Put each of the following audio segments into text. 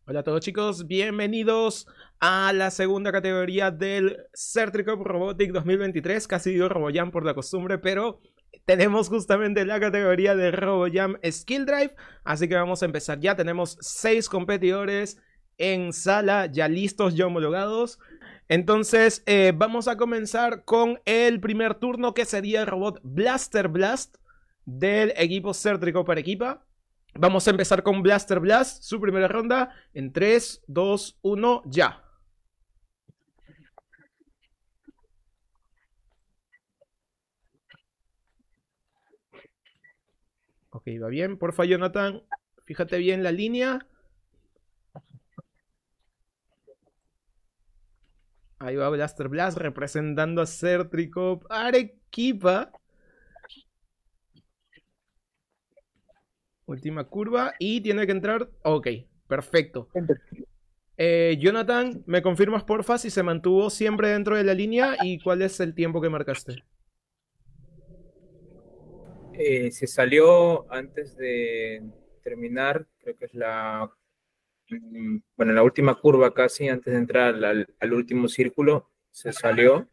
Hola a todos chicos, bienvenidos a la segunda categoría del Certricop Robotic 2023. Casi digo RoboJam por la costumbre, pero tenemos justamente la categoría de RoboJam Skill Drive. Así que vamos a empezar ya. Tenemos 6 competidores en sala, ya listos, ya homologados. Entonces vamos a comenzar con el primer turno, que sería el robot Blaster Blast del equipo Certricop para equipa. Vamos a empezar con Blaster Blast, su primera ronda, en 3, 2, 1, ya. Ok, va bien. Porfa, Jonathan, fíjate bien la línea. Ahí va Blaster Blast representando a Certricop Arequipa. Última curva y tiene que entrar. Ok, perfecto. Jonathan, ¿me confirmas porfa si se mantuvo siempre dentro de la línea y cuál es el tiempo que marcaste? Se salió antes de terminar, creo que es la última curva casi, antes de entrar al último círculo, se salió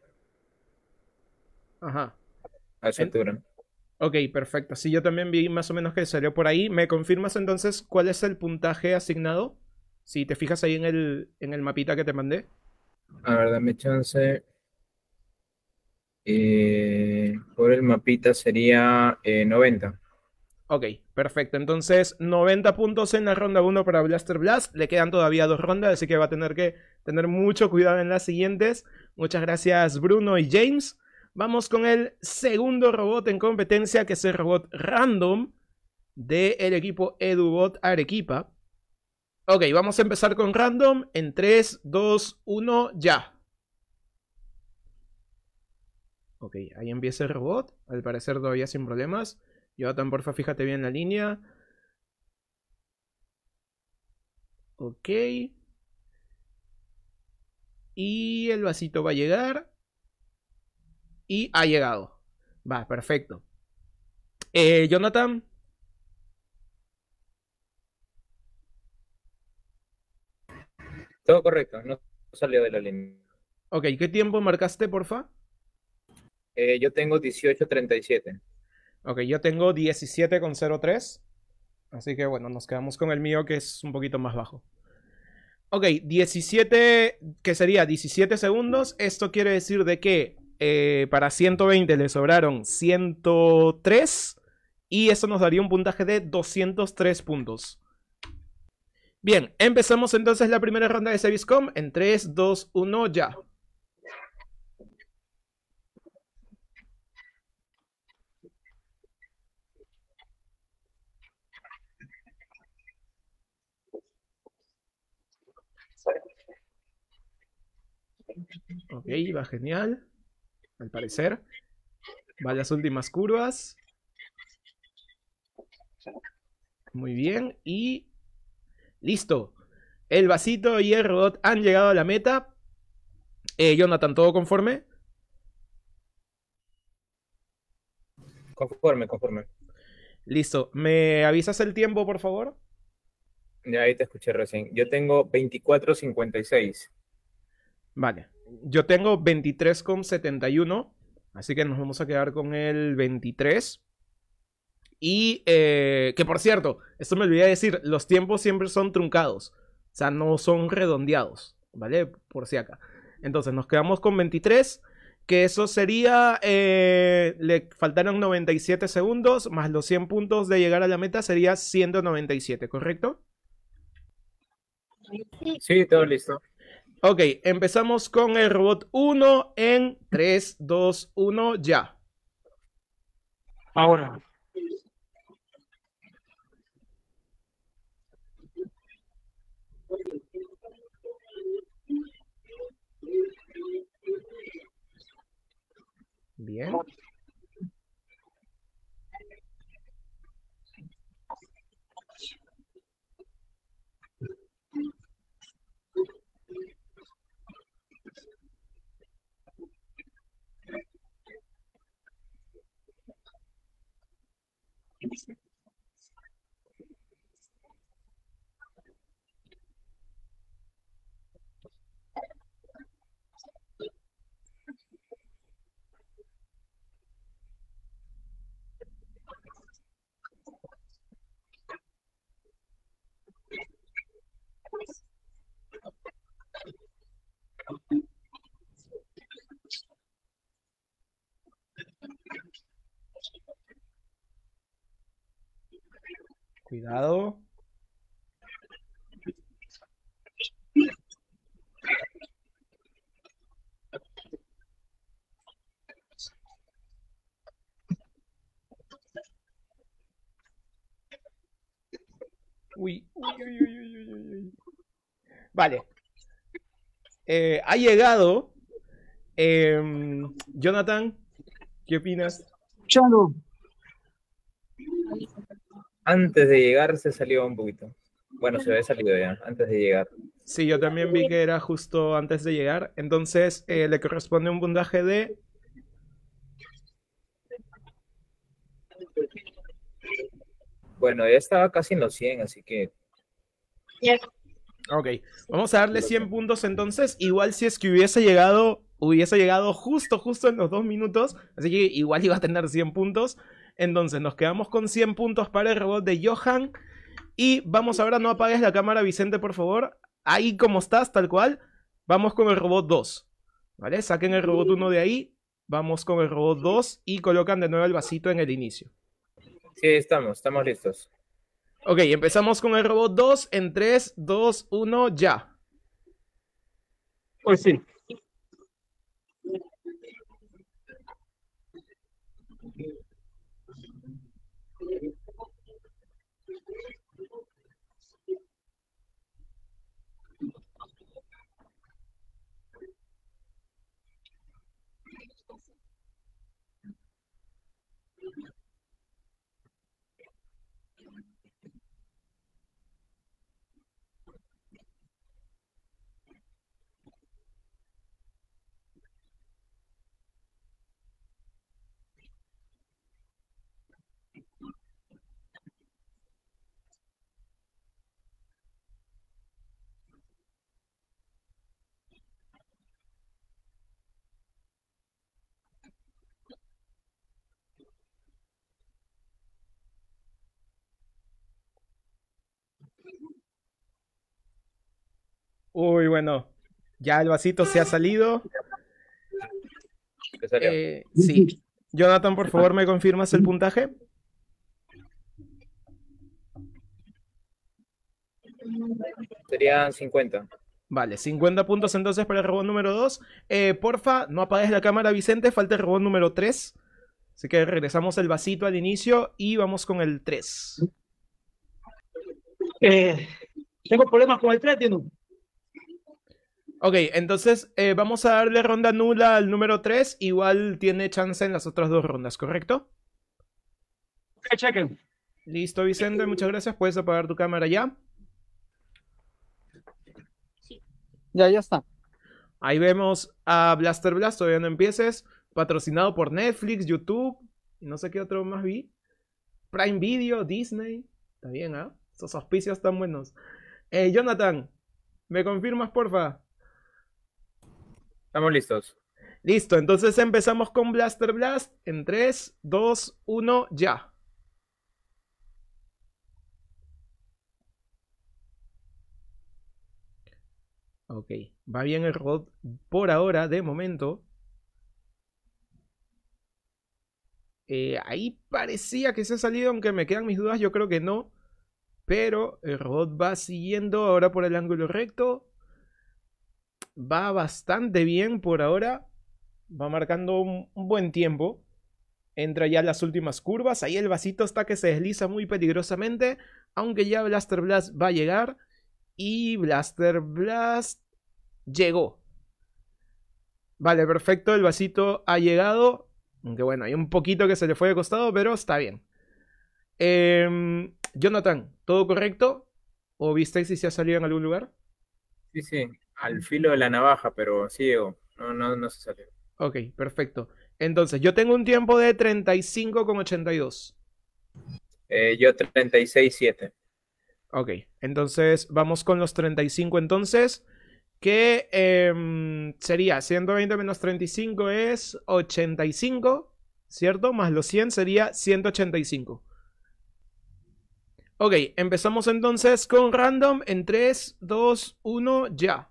Ajá. a esa En- altura. Ok, perfecto. Sí, yo también vi más o menos que salió por ahí. ¿Me confirmas entonces cuál es el puntaje asignado? Si te fijas ahí en el mapita que te mandé. A ver, dame chance. Por el mapita sería 90. Ok, perfecto. Entonces, 90 puntos en la ronda 1 para Blaster Blast. Le quedan todavía 2 rondas, así que va a tener que tener mucho cuidado en las siguientes. Muchas gracias, Bruno y James. Vamos con el segundo robot en competencia, que es el robot Random del equipo EduBot Arequipa. Ok, vamos a empezar con Random en 3, 2, 1, ya. Ok, ahí empieza el robot. Al parecer todavía sin problemas. Jonathan, porfa, fíjate bien la línea. Ok. Y el vasito va a llegar. Y ha llegado. Va, perfecto. Jonathan. Todo correcto, no salió de la línea. Ok, ¿qué tiempo marcaste, porfa? Yo tengo 18:37. Ok, yo tengo 17,03. Así que bueno, nos quedamos con el mío, que es un poquito más bajo. Ok, 17, que sería 17 segundos. Esto quiere decir de que para 120 le sobraron 103 y eso nos daría un puntaje de 203 puntos. Bien, empezamos entonces la primera ronda de Seviscom en 3, 2, 1, ya. Ok, va genial, al parecer. Va a las últimas curvas. Muy bien, y listo. El vasito y el robot han llegado a la meta. Jonathan, ¿todo conforme? Conforme, conforme. Listo. ¿Me avisas el tiempo, por favor? Ya ahí te escuché recién. Yo tengo 24:56. Vale. Yo tengo 23,71. Así que nos vamos a quedar con el 23. Y que por cierto, esto me olvidé decir, los tiempos siempre son truncados. O sea, no son redondeados. ¿Vale? Por si acá. Entonces nos quedamos con 23. Que eso sería, le faltaron 97 segundos, más los 100 puntos de llegar a la meta sería 197, ¿correcto? Sí, todo listo. Ok, empezamos con el robot 1 en 3, 2, 1, ya. Ahora. Bien. Cuidado. Uy, uy, uy, uy, uy, uy, uy. Vale. Ha llegado. Jonathan, ¿qué opinas? Chano, Antes de llegar se salió un poquito. Bueno, se había salido ya, antes de llegar. Sí, yo también vi que era justo antes de llegar. Entonces le corresponde un puntaje de... Bueno, ya estaba casi en los 100, así que Ok, vamos a darle 100 puntos entonces. Igual si es que hubiese llegado justo en los 2 minutos. Así que igual iba a tener 100 puntos. Entonces nos quedamos con 100 puntos para el robot de Johan. Y vamos ahora, no apagues la cámara, Vicente, por favor. Ahí como estás, tal cual. Vamos con el robot 2. ¿Vale? Saquen el robot 1 de ahí. Vamos con el robot 2 y colocan de nuevo el vasito en el inicio. sí, estamos listos. Ok, empezamos con el robot 2 en 3, 2, 1, ya. pues sí. Uy, bueno. Ya el vasito se ha salido. ¿Qué salió? Sí. Jonathan, por favor, ¿me confirmas el puntaje? Serían 50. Vale, 50 puntos entonces para el robot número 2. Porfa, no apagues la cámara, Vicente. Falta el robot número 3. Así que regresamos el vasito al inicio y vamos con el 3. Tengo problemas con el trétino. Ok, entonces vamos a darle ronda nula al número 3. Igual tiene chance en las otras 2 rondas, ¿correcto? Que chequen. Listo, Vicente, muchas gracias. Puedes apagar tu cámara ya. Ya está. Ahí vemos a Blaster Blast, todavía no empieces. Patrocinado por Netflix, YouTube. Y no sé qué otro más vi. Prime Video, Disney. Está bien, ¿ah? Esos auspicios están buenos. Jonathan, ¿me confirmas, porfa? Estamos listos. Listo, entonces empezamos con Blaster Blast. En 3, 2, 1, ya. Ok, va bien el robot por ahora, de momento. Ahí parecía que se ha salido, aunque me quedan mis dudas, yo creo que no. Pero el robot va siguiendo ahora por el ángulo recto. Va bastante bien por ahora. Va marcando un buen tiempo. Entra ya en las últimas curvas. Ahí el vasito está que se desliza muy peligrosamente. Aunque ya Blaster Blast va a llegar. Y Blaster Blast llegó. Vale, perfecto. El vasito ha llegado. Aunque bueno, hay un poquito que se le fue de costado, pero está bien. Jonathan, ¿todo correcto? ¿O viste si se ha salido en algún lugar? Sí, sí, al filo de la navaja, pero sí llegó. No se salió. Ok, perfecto. Entonces, yo tengo un tiempo de 35,82. Yo 36,7. Ok, entonces vamos con los 35 entonces. Que sería 120 menos 35 es 85, ¿cierto? Más los 100 sería 185. Ok, empezamos entonces con random en 3, 2, 1, ya.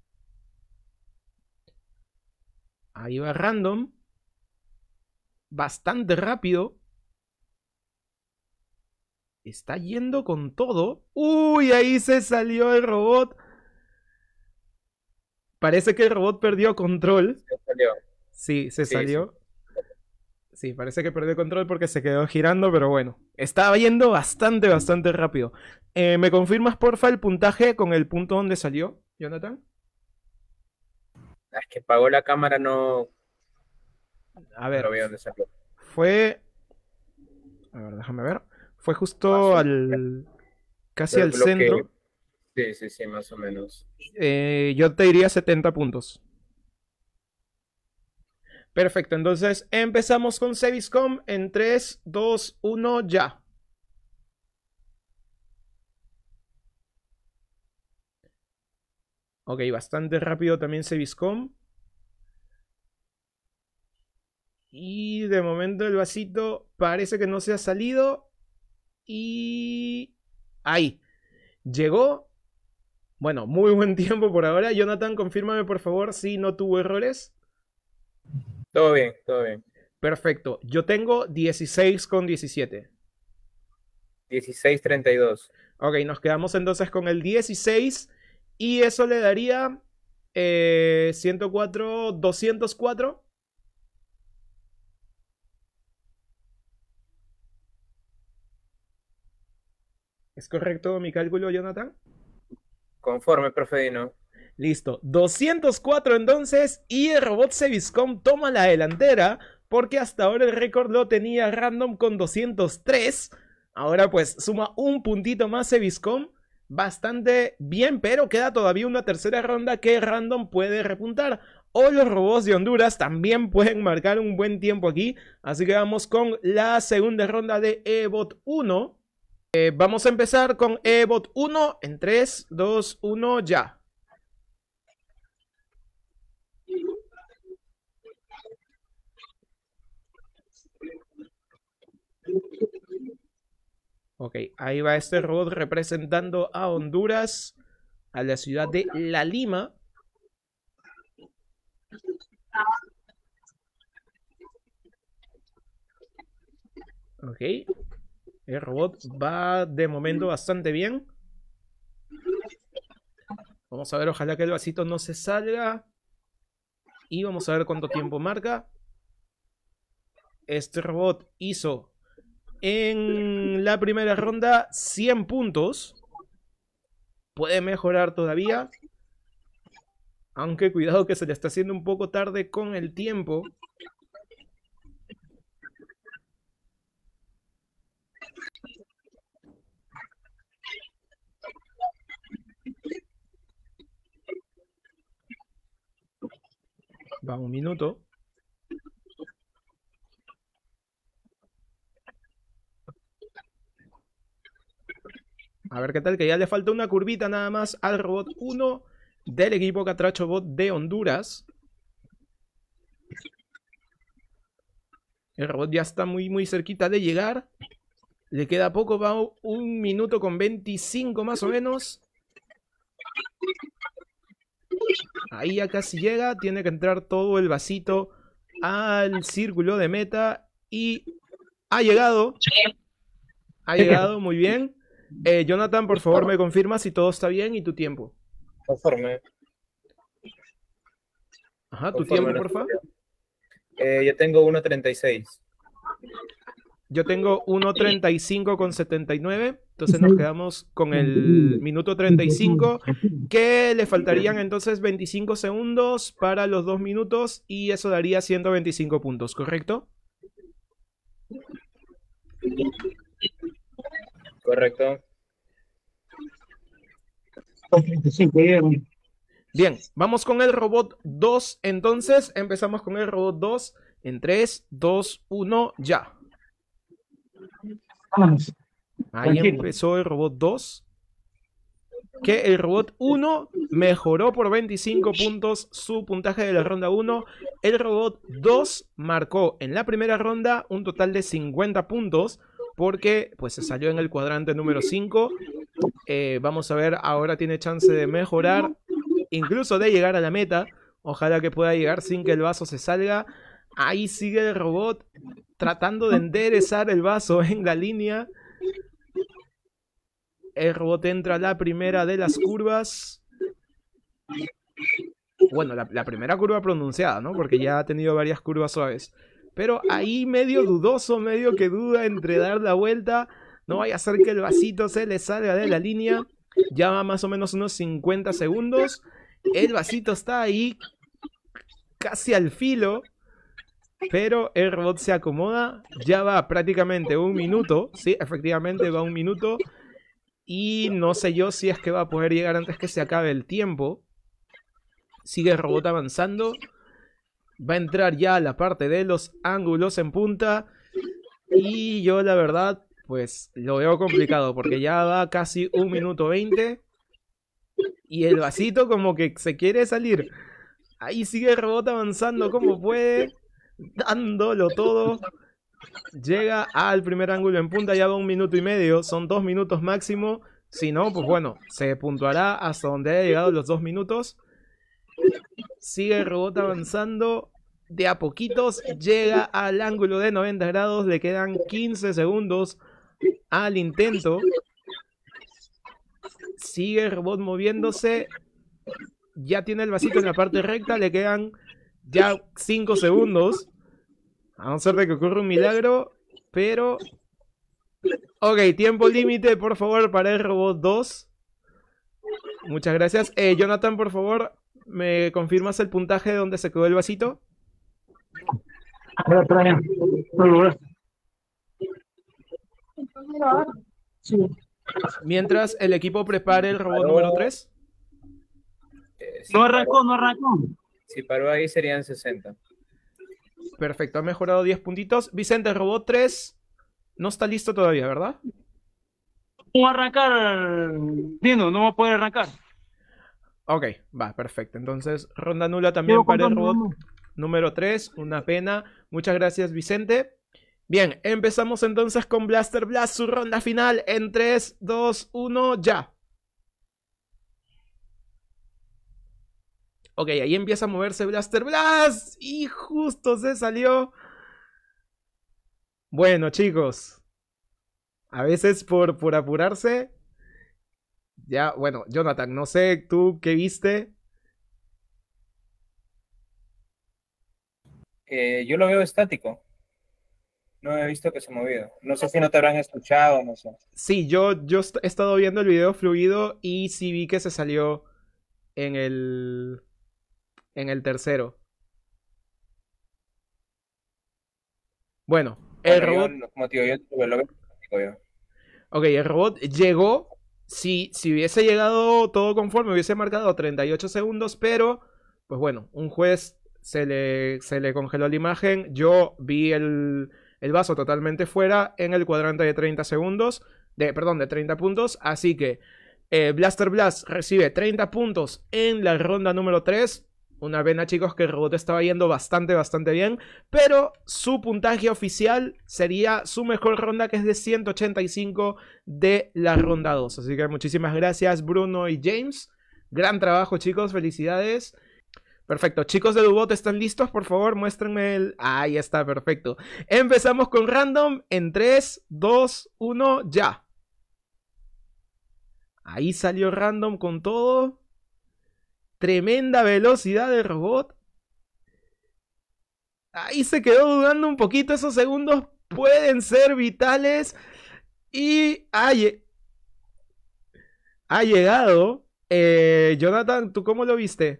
Ahí va random. Bastante rápido. está yendo con todo. Uy, ahí se salió el robot. Parece que el robot perdió control. Se salió. Sí, se Sí, salió. Sí, parece que perdió control porque se quedó girando, pero bueno. Estaba yendo bastante rápido. ¿Me confirmas, porfa, el puntaje con el punto donde salió, Jonathan? Es que apagó la cámara, no, A no ver, lo veo dónde salió. fue... A ver, déjame ver. Fue Más justo o- al... Casi Lo al que, centro. sí, más o menos. Yo te diría 70 puntos. Perfecto, entonces empezamos con Seviscom en 3, 2, 1, ya. Ok, bastante rápido también Seviscom. Y de momento el vasito parece que no se ha salido. Y... ahí. Llegó. Bueno, muy buen tiempo por ahora. Jonathan, confírmame por favor si no tuvo errores. Todo bien, todo bien. Perfecto. Yo tengo 16 con 17. 16:32. Ok, nos quedamos entonces con el 16. Y eso le daría 104, 204. ¿Es correcto mi cálculo, Jonathan? Conforme, profe Dino. Listo. 204 entonces. Y el robot Seviscom toma la delantera. Porque hasta ahora el récord lo tenía Random con 203. Ahora pues suma un puntito más Seviscom. Bastante bien, pero queda todavía una tercera ronda que Random puede repuntar. O los robots de Honduras también pueden marcar un buen tiempo aquí. Así que vamos con la segunda ronda de EBOT 1. Vamos a empezar con EBOT 1 en 3, 2, 1, ya. Ok, ahí va este robot representando a Honduras, a la ciudad de La Lima. Ok, el robot va de momento bastante bien. Vamos a ver, ojalá que el vasito no se salga. Y vamos a ver cuánto tiempo marca. Este robot hizo en la primera ronda 100 puntos. Puede mejorar todavía. Aunque cuidado que se le está haciendo un poco tarde con el tiempo. Va un minuto. A ver qué tal, que ya le falta una curvita nada más al robot 1 del equipo Catracho Bot de Honduras. El robot ya está muy cerquita de llegar. Le queda poco, va un minuto con 25 más o menos. Ahí ya casi llega, tiene que entrar todo el vasito al círculo de meta y ha llegado. Ha llegado, muy bien. Jonathan, por favor, me confirma si todo está bien y tu tiempo. Conforme. Ajá, tu Conforme tiempo, por favor. Yo tengo 1:36. Yo tengo 1:35 con 79. Entonces nos quedamos con el minuto 35. Que le faltarían entonces 25 segundos para los 2 minutos. Y eso daría 125 puntos, ¿correcto? Correcto. Bien, vamos con el robot 2. Entonces empezamos con el robot 2 en 3, 2, 1, ya. Vamos. Ahí Tranquilo. empezó el robot 2. Que el robot 1 mejoró por 25 puntos su puntaje de la ronda 1. El robot 2 marcó en la primera ronda un total de 50 puntos. Porque pues se salió en el cuadrante número 5. Vamos a ver, ahora tiene chance de mejorar. Incluso de llegar a la meta. Ojalá que pueda llegar sin que el vaso se salga. Ahí sigue el robot tratando de enderezar el vaso en la línea. El robot entra a la primera de las curvas. Bueno, la primera curva pronunciada, ¿no? Porque ya ha tenido varias curvas suaves. Pero ahí medio dudoso, medio que duda entre dar la vuelta. No vaya a ser que el vasito se le salga de la línea. Ya va más o menos unos 50 segundos. El vasito está ahí casi al filo. Pero el robot se acomoda. Ya va prácticamente un minuto. Sí, efectivamente va un minuto. Y no sé yo si es que va a poder llegar antes que se acabe el tiempo. Sigue el robot avanzando. Va a entrar ya a la parte de los ángulos en punta. Y yo la verdad, pues lo veo complicado. Porque ya va casi 1 minuto 20. Y el vasito como que se quiere salir. Ahí sigue el robot avanzando como puede. Dándolo todo. Llega al primer ángulo en punta, ya va 1 minuto y medio. Son 2 minutos máximo. Si no, pues bueno, se puntuará hasta donde haya llegado los 2 minutos. Sigue el robot avanzando. De a poquitos llega al ángulo de 90 grados. Le quedan 15 segundos al intento. Sigue el robot moviéndose. Ya tiene el vasito en la parte recta. Le quedan ya 5 segundos. A no ser de que ocurra un milagro. Pero... Ok, tiempo límite, por favor, para el robot 2. Muchas gracias. Jonathan, por favor, ¿me confirmas el puntaje de donde se quedó el vasito? Mientras el equipo prepare el robot número 3. No arrancó, no arrancó. Si paró ahí serían 60. Perfecto, ha mejorado 10 puntitos. Vicente, el robot 3 no está listo todavía, ¿verdad? No va a arrancar, Dino, no va a poder arrancar. Ok, va, perfecto. Entonces, ronda nula también para el robot número 3. Una pena. Muchas gracias, Vicente. Bien, empezamos entonces con Blaster Blast, su ronda final en 3, 2, 1, ya. Ok, ahí empieza a moverse Blaster Blast. Y justo se salió. Bueno, chicos. A veces por apurarse. Ya, bueno, Jonathan, no sé tú qué viste. Yo lo veo estático. No he visto que se ha movido. No sé si no te habrán escuchado, no sé. Sí, yo he estado viendo el video fluido y sí vi que se salió en el tercero. Bueno, el robot... Como te digo, yo lo veo estático yo. Ok, el robot llegó. Si hubiese llegado todo conforme, hubiese marcado 38 segundos, pero, pues bueno, un juez se le congeló la imagen. Yo vi el vaso totalmente fuera en el cuadrante de 30 segundos, de 30 puntos, así que Blaster Blast recibe 30 puntos en la ronda número 3. Una pena, chicos, que el robot estaba yendo bastante bien. Pero su puntaje oficial sería su mejor ronda, que es de 185 de la ronda 2. Así que muchísimas gracias, Bruno y James. Gran trabajo, chicos. Felicidades. Perfecto. Chicos de Dubot, ¿están listos? Por favor, muéstrenme el... Ahí está, perfecto. Empezamos con Random en 3, 2, 1, ya. Ahí salió Random con todo. Tremenda velocidad del robot. Ahí se quedó dudando un poquito. Esos segundos pueden ser vitales. Y ha llegado. Jonathan, ¿tú cómo lo viste?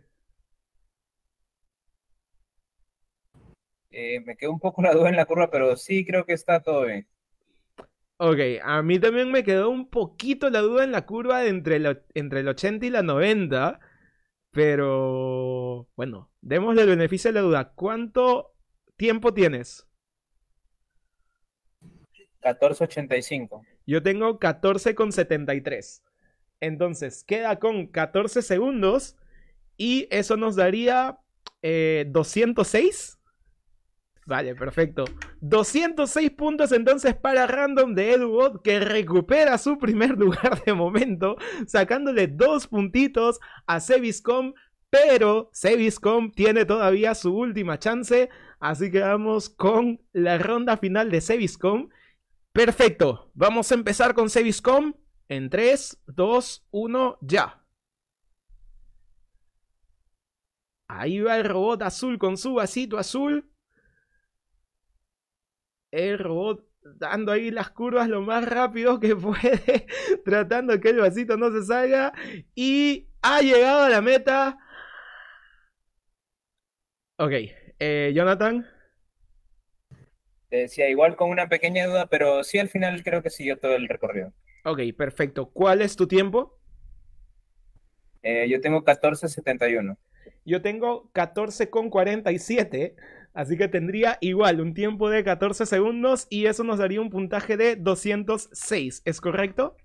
Me quedó un poco la duda en la curva, pero sí creo que está todo bien. Ok, a mí también me quedó un poquito la duda en la curva de entre el 80 y la 90. Pero, bueno, démosle el beneficio de la duda. ¿Cuánto tiempo tienes? 14:85. Yo tengo 14,73. Entonces, queda con 14 segundos. Y eso nos daría 206. Vale, perfecto. 206 puntos entonces para Random de EduBot, que recupera su primer lugar de momento, sacándole 2 puntitos a Seviscom, pero Seviscom tiene todavía su última chance, así que vamos con la ronda final de Seviscom. Perfecto, vamos a empezar con Seviscom. En 3, 2, 1, ya. Ahí va el robot azul con su vasito azul. El robot dando ahí las curvas lo más rápido que puede, tratando que el vasito no se salga. Y ha llegado a la meta. Ok, Jonathan. Te decía, igual con una pequeña duda, pero sí al final creo que siguió todo el recorrido. Ok, perfecto. ¿Cuál es tu tiempo? Yo tengo 14:71. Yo tengo 14,47. Así que tendría igual un tiempo de 14 segundos y eso nos daría un puntaje de 206. ¿Es correcto?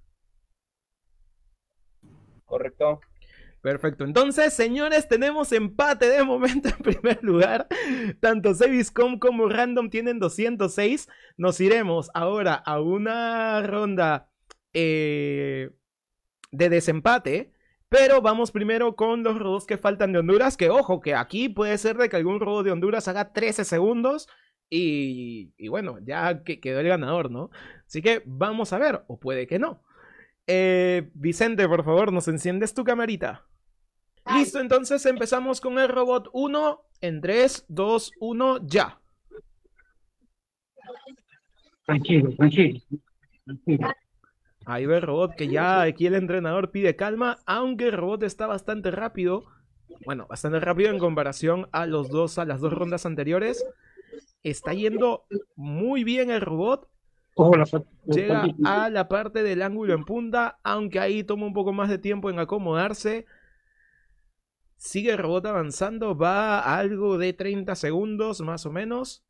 ¿Correcto? Perfecto. Entonces, señores, tenemos empate de momento en primer lugar. Tanto Seviscom como Random tienen 206. Nos iremos ahora a una ronda de desempate. Pero vamos primero con los robots que faltan de Honduras. Que ojo, que aquí puede ser de que algún robot de Honduras haga 13 segundos. Y bueno, ya quedó el ganador, ¿no? Así que vamos a ver, o puede que no. Vicente, por favor, ¿nos enciendes tu camarita? Listo, entonces empezamos con el robot 1. En 3, 2, 1, ya. Tranquilo, tranquilo. Ahí va el robot que ya aquí el entrenador pide calma, aunque el robot está bastante rápido. Bueno, bastante rápido en comparación a las dos rondas anteriores. Está yendo muy bien el robot. Llega a la parte del ángulo en punta, aunque ahí toma un poco más de tiempo en acomodarse. Sigue el robot avanzando, va a algo de 30 segundos más o menos.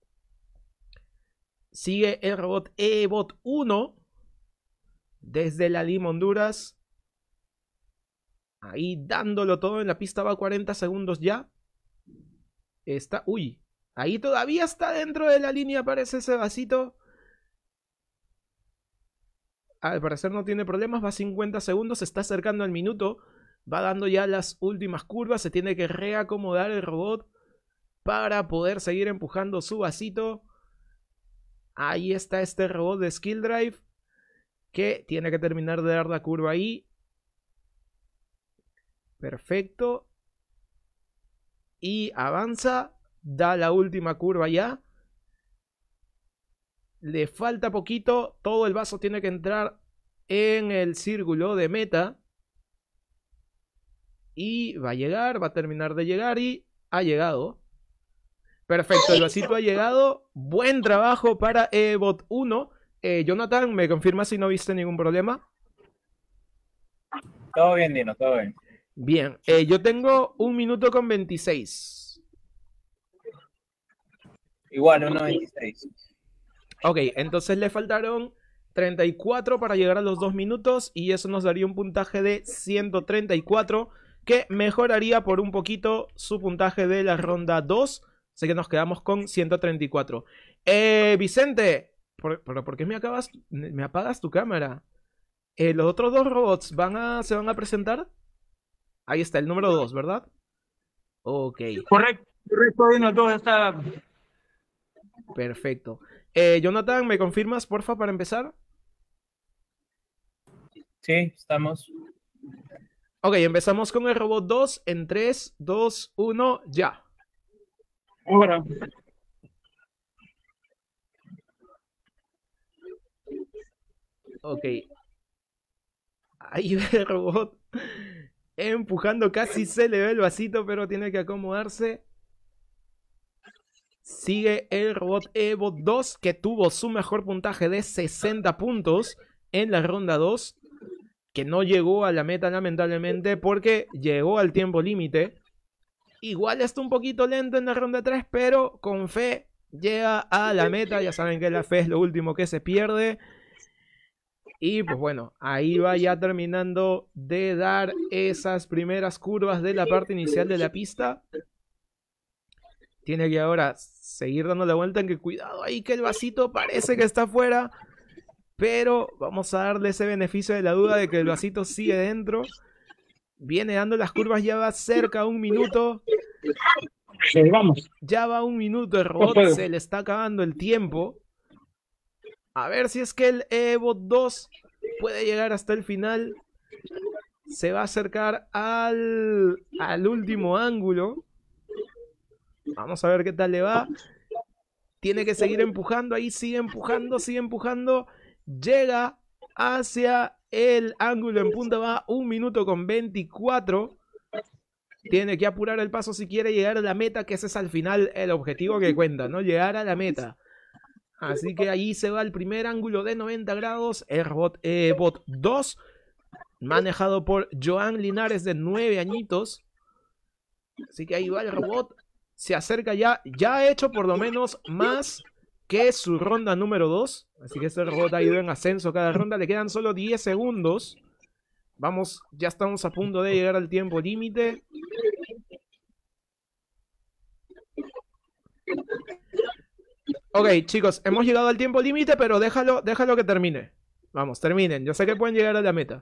Sigue el robot E-Bot 1 desde la Lima, Honduras. Ahí dándolo todo en la pista, va a 40 segundos ya. Está, uy, ahí todavía está dentro de la línea, parece ese vasito. Al parecer no tiene problemas, va a 50 segundos, se está acercando al minuto. Va dando ya las últimas curvas, se tiene que reacomodar el robot para poder seguir empujando su vasito. Ahí está este robot de Skill Drive que tiene que terminar de dar la curva ahí. Perfecto. Y avanza, da la última curva ya. Le falta poquito, todo el vaso tiene que entrar en el círculo de meta. Y va a llegar, va a terminar de llegar y ha llegado. Perfecto, el vasito ha llegado. Buen trabajo para Bot 1. Jonathan, ¿me confirmas si no viste ningún problema? Todo bien, Dino, todo bien. Bien, yo tengo 1 minuto con 26. Igual, 1:26. Ok, entonces le faltaron 34 para llegar a los 2 minutos y eso nos daría un puntaje de 134 que mejoraría por un poquito su puntaje de la ronda 2. Así que nos quedamos con 134. Vicente, ¿por qué me apagas tu cámara? ¿Los otros dos robots se van a presentar? Ahí está, el número 2, ¿verdad? Ok. Correcto, Dino, todo está... Perfecto. Jonathan, ¿me confirmas, porfa, para empezar? Sí, estamos. Ok, empezamos con el robot 2 en 3, 2, 1, ya. Ahora. Ok. Ahí ve el robot empujando, casi se le ve el vasito, pero tiene que acomodarse. Sigue el robot Evo 2, que tuvo su mejor puntaje de 60 puntos en la ronda 2, que no llegó a la meta lamentablemente porque llegó al tiempo límite. Igual está un poquito lento en la ronda 3, pero con fe llega a la meta. Ya saben que la fe es lo último que se pierde. Y pues bueno, ahí va ya terminando de dar esas primeras curvas de la parte inicial de la pista. Tiene que ahora seguir dando la vuelta, en que cuidado ahí que el vasito parece que está afuera. Pero vamos a darle ese beneficio de la duda de que el vasito sigue dentro. Viene dando las curvas, ya va cerca a 1 minuto. Sí, vamos. Ya va 1 minuto el robot, se le está acabando el tiempo. A ver si es que el Evo 2 puede llegar hasta el final. Se va a acercar al último ángulo. Vamos a ver qué tal le va. Tiene que seguir empujando. Ahí sigue empujando, sigue empujando. Llega hacia el ángulo en punta. Va 1 minuto con 24. Tiene que apurar el paso si quiere llegar a la meta, que ese es al final el objetivo que cuenta, ¿no? Llegar a la meta. Así que ahí se va el primer ángulo de 90 grados. El robot Bot 2. Manejado por Joan Linares, de 9 añitos. Así que ahí va el robot. Se acerca ya. Ya ha hecho por lo menos más que su ronda número 2. Así que este robot ha ido en ascenso cada ronda. Le quedan solo 10 segundos. Vamos, ya estamos a punto de llegar al tiempo límite. Ok, chicos, hemos llegado al tiempo límite, pero déjalo que termine. Vamos, terminen. Yo sé que pueden llegar a la meta.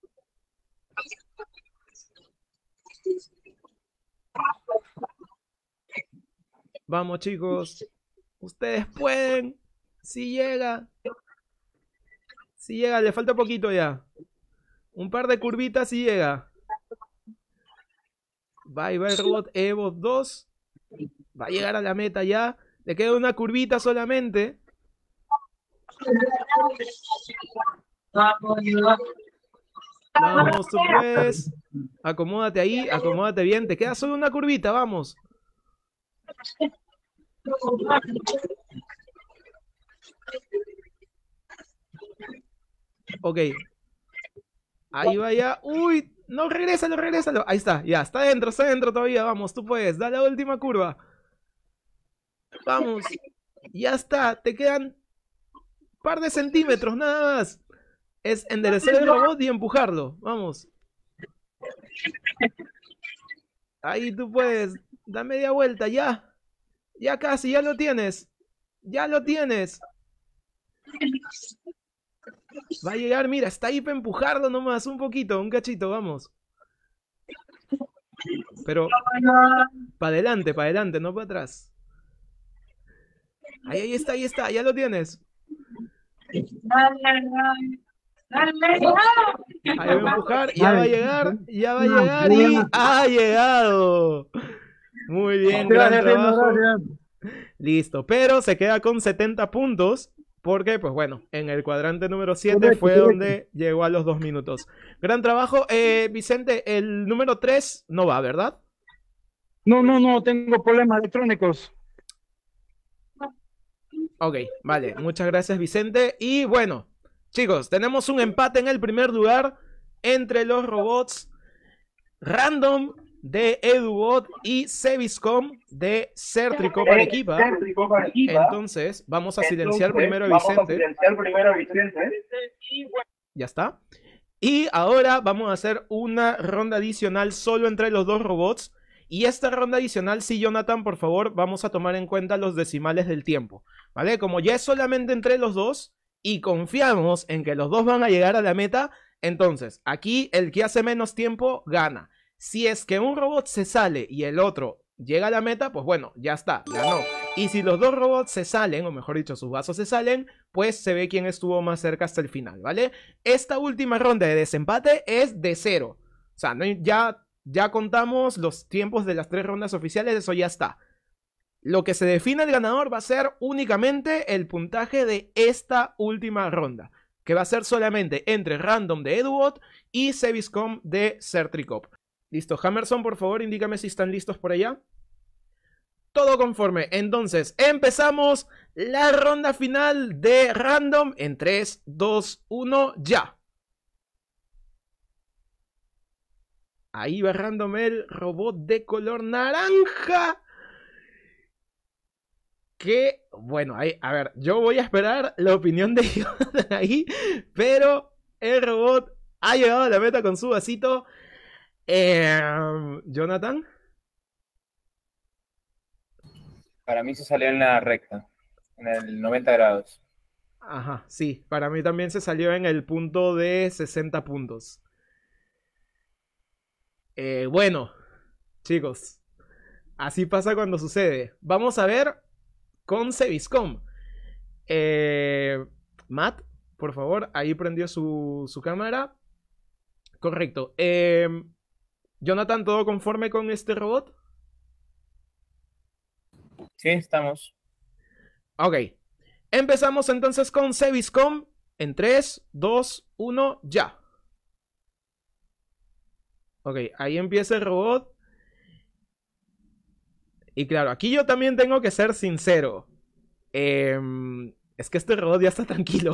Vamos, chicos. Ustedes pueden. Si llega. Si llega, le falta poquito ya. Un par de curvitas y llega. Va el robot Evo 2. Va a llegar a la meta ya. Le queda una curvita solamente. Vamos, tú puedes. Acomódate ahí, acomódate bien. Te queda solo una curvita, vamos. Ok. Ahí va ya. Uy, no, regrésalo, regrésalo. Ahí está, ya, está dentro todavía. Vamos, tú puedes. Da la última curva. Vamos. Ya está. Te quedan un par de centímetros, nada más. Es enderezar el robot y empujarlo. Vamos. Ahí tú puedes. Da media vuelta, ya. Ya casi, ya lo tienes. Ya lo tienes. Va a llegar, mira, está ahí para empujarlo nomás. Un poquito, un cachito, vamos. Pero para adelante, no para atrás. Ahí está, ya lo tienes. Ahí va a empujar, ya va a llegar y ha llegado. Muy bien, gran trabajo. Listo, pero se queda con 70 puntos. Porque, pues bueno, en el cuadrante número 7 fue donde llegó a los 2 minutos. Gran trabajo. Vicente, el número 3 no va, ¿verdad? No, tengo problemas electrónicos. Ok, vale. Muchas gracias, Vicente. Y bueno, chicos, tenemos un empate en el primer lugar entre los robots Random de EduBot y Seviscom de Certricop Arequipa. Entonces, vamos a silenciar primero a Vicente. Ya está. Y ahora vamos a hacer una ronda adicional solo entre los dos robots. Y esta ronda adicional, sí, Jonathan, por favor, vamos a tomar en cuenta los decimales del tiempo, ¿vale? Como ya es solamente entre los dos y confiamos en que los dos van a llegar a la meta, entonces aquí el que hace menos tiempo gana. Si es que un robot se sale y el otro llega a la meta, pues bueno, ya está, ganó. Y si los dos robots se salen, o mejor dicho, sus vasos se salen, pues se ve quién estuvo más cerca hasta el final, ¿vale? Esta última ronda de desempate es de 0. O sea, no, ya contamos los tiempos de las 3 rondas oficiales, eso ya está. Lo que se define el ganador va a ser únicamente el puntaje de esta última ronda, que va a ser solamente entre Random de EduBot y Seviscom de Certricop. Listo, Hammerson, por favor, indícame si están listos por allá. Todo conforme. Entonces, empezamos la ronda final de Random en 3, 2, 1, ya. Ahí va Random, el robot de color naranja. Que, bueno, ahí, a ver, yo voy a esperar la opinión de Jonathan ahí, pero el robot ha llegado a la meta con su vasito. Jonathan. Para mí se salió en la recta, en el 90 grados. Ajá, sí, para mí también se salió en el punto de 60 puntos. Bueno, chicos, así pasa cuando sucede. Vamos a ver con Seviscom. Matt, Por favor, ahí prendió su cámara. Correcto. Jonathan, ¿todo conforme con este robot? Sí, estamos. Ok. Empezamos entonces con Cebiscom en 3, 2, 1, ya. Ok, ahí empieza el robot. Y claro, aquí yo también tengo que ser sincero. Es que este robot ya está tranquilo.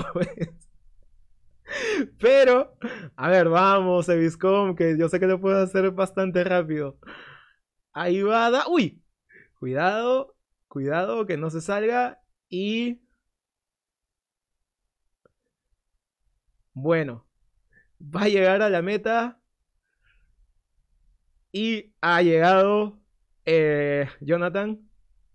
Pero, a ver, vamos, Cebiscom, que yo sé que lo puedo hacer bastante rápido. Ahí va, ¡uy! Cuidado, cuidado, que no se salga. Y... bueno, va a llegar a la meta. Y ha llegado Jonathan.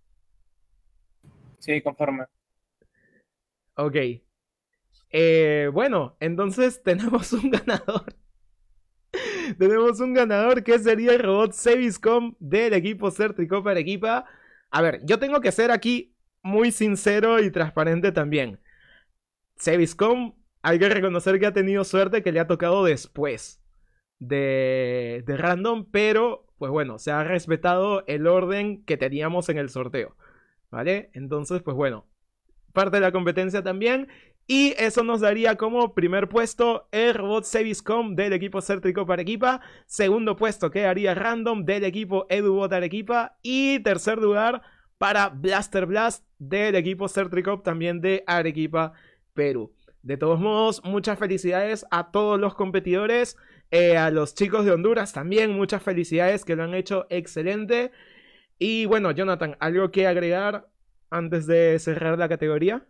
Sí, conforme. Ok. Bueno, entonces tenemos un ganador. Tenemos un ganador que sería el robot Cebiscom del equipo Certrico para Arequipa. A ver, yo tengo que ser aquí muy sincero y transparente también. Cebiscom, hay que reconocer que ha tenido suerte que le ha tocado después de Random, pero pues bueno, se ha respetado el orden que teníamos en el sorteo, ¿vale? Entonces, pues bueno, parte de la competencia también. Y eso nos daría como primer puesto el robot Cebiscom del equipo Certrico para Arequipa. Segundo puesto quedaría Random del equipo EduBot Arequipa. Y tercer lugar para Blaster Blast del equipo Certricop también de Arequipa, Perú. De todos modos, muchas felicidades a todos los competidores. A los chicos de Honduras también, muchas felicidades, que lo han hecho excelente. Y bueno, Jonathan, ¿algo que agregar antes de cerrar la categoría?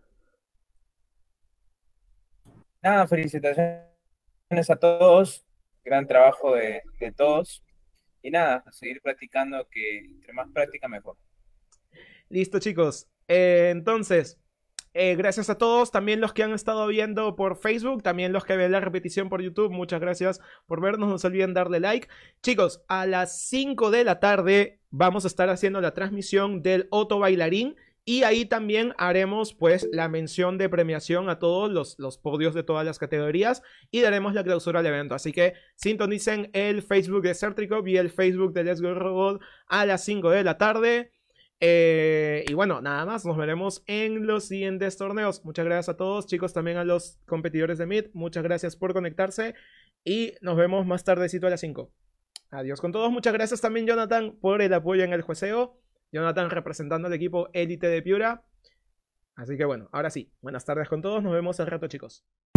Nada, felicitaciones a todos. Gran trabajo de todos. Y nada, a seguir practicando, que entre más práctica mejor. Listo, chicos. Entonces, gracias a todos, también los que han estado viendo por Facebook, también los que ven la repetición por YouTube, muchas gracias por vernos, no se olviden darle like. Chicos, a las 5 de la tarde vamos a estar haciendo la transmisión del Otto Bailarín y ahí también haremos pues la mención de premiación a todos los podios de todas las categorías y daremos la clausura al evento, así que sintonicen el Facebook de Certrico y el Facebook de Let's Go Robot a las 5 de la tarde. Y bueno, nada más, nos veremos en los siguientes torneos. Muchas gracias a todos, chicos, también a los competidores de Meet. Muchas gracias por conectarse y nos vemos más tardecito a las 5. Adiós con todos. Muchas gracias también, Jonathan, por el apoyo en el jueceo. Jonathan representando al equipo Élite de Piura. Así que bueno, ahora sí, buenas tardes con todos. Nos vemos al rato, chicos.